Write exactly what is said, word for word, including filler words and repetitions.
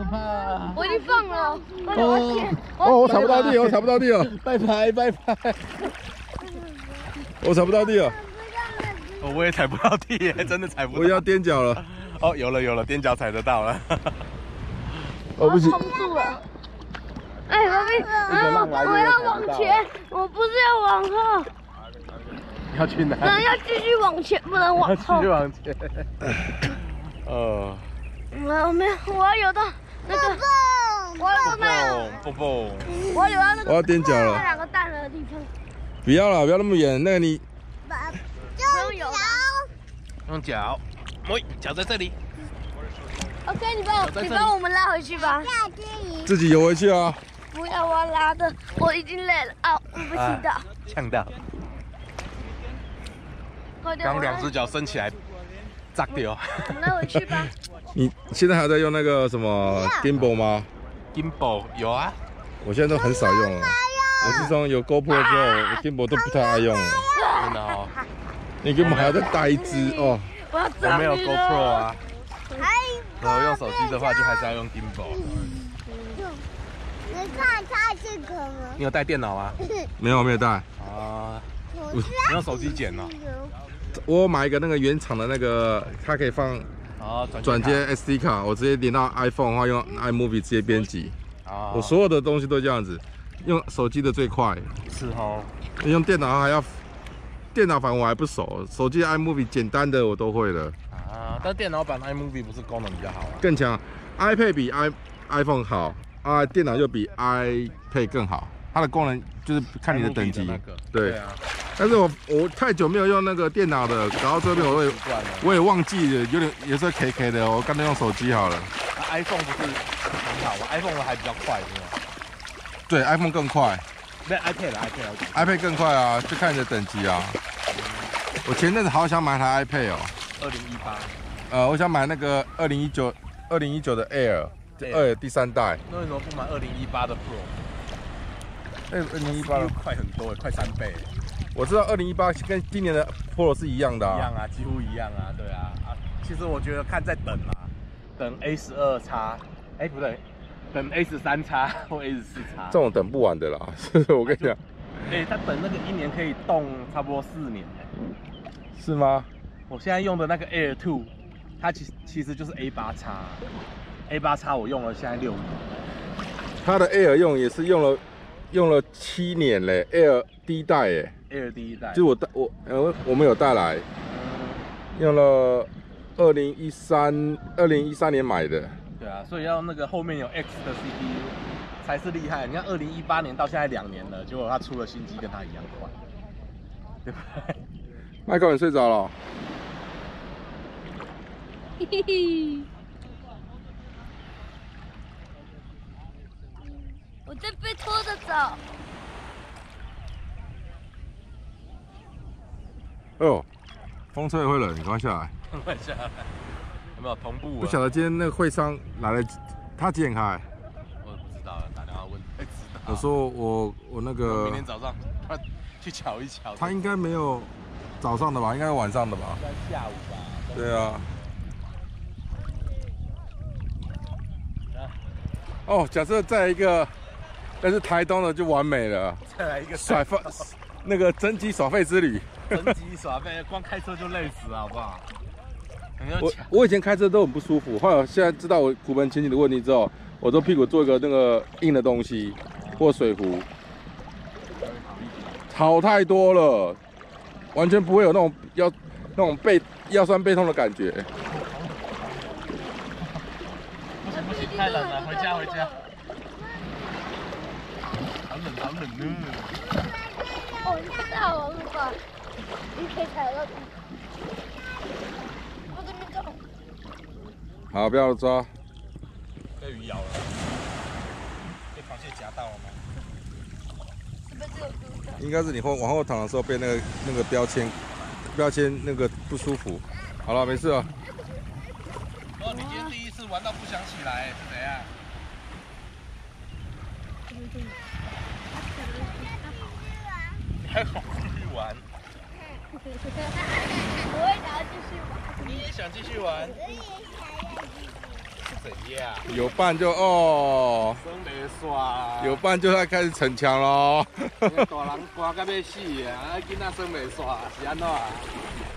怕。 我已经放了。 哦哦，我踩不到地，我踩不到地了。 拜拜拜拜。 我踩不到地了。 哦，我也踩不到地耶，真的踩不到。 我要踮脚了。 哦，有了有了，踮脚踩得到了。 我不行。 撑住了。哎，爸比，我要往前，我不是要往后。 你要去哪？ 那要继续往前，不能往后。 继续往前。呃。 我没有，我要游到那个，我要游到那， 蹦蹦。 我要游到那个， 我要踮脚了。 那两个蛋的地方。 不要了，不要那么远。那个你。 用游。 用脚。喂，脚在这里。 OK， 你帮我，你帮我们拉回去吧。 自己游回去啊。 不要，我要拉的，我已经累了啊，我不行的。 呛到。刚两只脚伸起来，砸掉。 我们拉回去吧。 你现在还在用那个什么 gimbal 吗 ？gimbal 有啊， 我现在都很少用了。我自从有 GoPro 之后，我 gimbal 都不太爱用了。 真的哦。 你 gimbal 还要再带一只哦。 我没有 GoPro 啊。我用手机的话，就还是要用 gimbal。 你看它这个吗？ 你有带电脑吗？ 没有，没有带。 啊。你用手机剪哦。 我买一个那个原厂的那个，它可以放转接 S D 卡，我直接连到 iPhone 的话，用 iMovie 直接编辑。 哦。 我所有的东西都这样子，用手机的最快。 是哦。 用电脑还要，电脑版我还不熟，手机 iMovie 简单的我都会了。 啊，但电脑版 iMovie 不是功能比较好啊？ 更强 ，iPad 比 i iPhone 好啊，电脑又比 iPad 更好。它的功能就是看你的等级。对。啊。但是我我太久没有用那个电脑的，搞到这边我也我也忘记了，有点有时候 K K 的，我干脆用手机好了。 啊、iPhone 不是很好吗 ？iPhone 还比较快，是吗？ 对 ，iPhone 更快。 没 iPad，iPad，iPad iPad 更快啊，就看你的等级啊。我前阵子好想买台 iPad 哦。 二零一八。 呃，我想买那个二零一九二零一九的 Air， Air 第三代。 那为什么不买二零一八的 Pro？ 哎，二零一八快很多，快三倍。 我知道二零一八跟今年的 Pro 是一样的啊。 一样啊，几乎一样啊，对啊。啊，其实我觉得看在等啊，等 A 十二 X， 哎不对，等 A 十三 X 或 A 十四 X。 这种等不完的啦，我跟你讲。 哎，他等那个一年可以动差不多四年。 是吗？ 我现在用的那个 Air 二，它其其实就是 A 八 X，A 八 X 我用了现在六年。 它的 Air 用也是用了用了七年嘞 ，Air 第一代哎 ，Air 第一代， 就是我带我呃我们有带来，用了二零一三二零一三年买的。 对啊，所以要那个后面有 X 的 C P U 才是厉害。你看二零一八年到现在两年了，结果它出了新机跟它一样快，对不对？ 麦克，你睡着了？ 嘿嘿嘿。我在被拖着走。 哎呦，风吹也会冷，你赶快下来。 赶快下来。有没有同步、啊？ 不晓得今天那个会商来了，他几点开？ 我不知道，打电话问。哎，知道。 我说我我那个。 明天早上他去瞧一瞧。 他应该没有早上的吧？应该是晚上的吧？ 应该下午吧。 对啊。哦，假设再一个，但是台东的就完美了。 再来一个耍费，那个增肌耍废之旅。 增肌耍废，光开车就累死了，好不好？ 我我以前开车都很不舒服，后来现在知道我骨盆前倾的问题之后，我都屁股做一个那个硬的东西，或水壶，好太多了，完全不会有那种腰那种背腰酸背痛的感觉。 不行，太冷了，回家回家。好冷好冷呢。 哦，你知道我是吧？你可以踩到底。我这边走。 好，不要抓。 被鱼咬了。被螃蟹夹到了吗？ 是不是有毒的？ 应该是你后往后躺的时候被那个那个标签标签那个不舒服。好了，没事了。 哦，你今天第一次玩到不想起来，是怎样？你还好继续玩？ 我也想要继续玩。 你也想继续玩？ 怎样？ 有伴就哦， 生没煞， 有伴就要开始逞强喽。 大人寒到要死啊！囡仔生没煞是安怎啊？